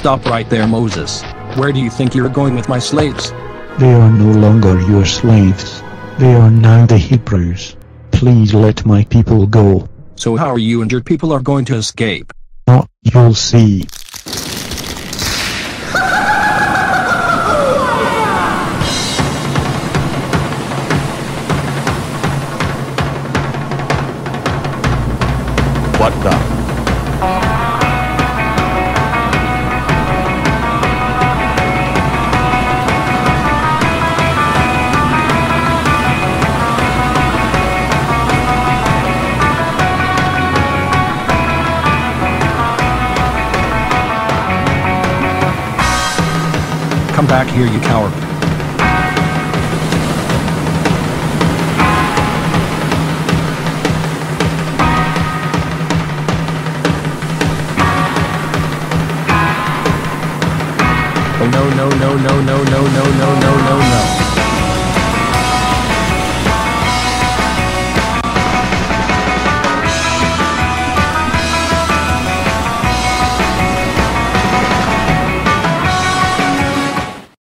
Stop right there, Moses. Where do you think you're going with my slaves? They are no longer your slaves. They are now the Hebrews. Please let my people go. So how are you and your people are going to escape? Not, you'll see. What the? Come back here, you coward. Oh no no no no no no no no no no no.